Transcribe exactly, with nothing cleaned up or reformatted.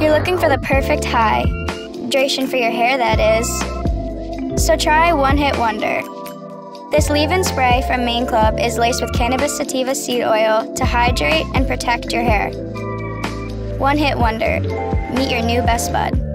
You're looking for the perfect hydration for your hair, that is. So try One Hit Wonder. This leave-in spray from Main Club is laced with cannabis sativa seed oil to hydrate and protect your hair. One Hit Wonder. Meet your new best bud.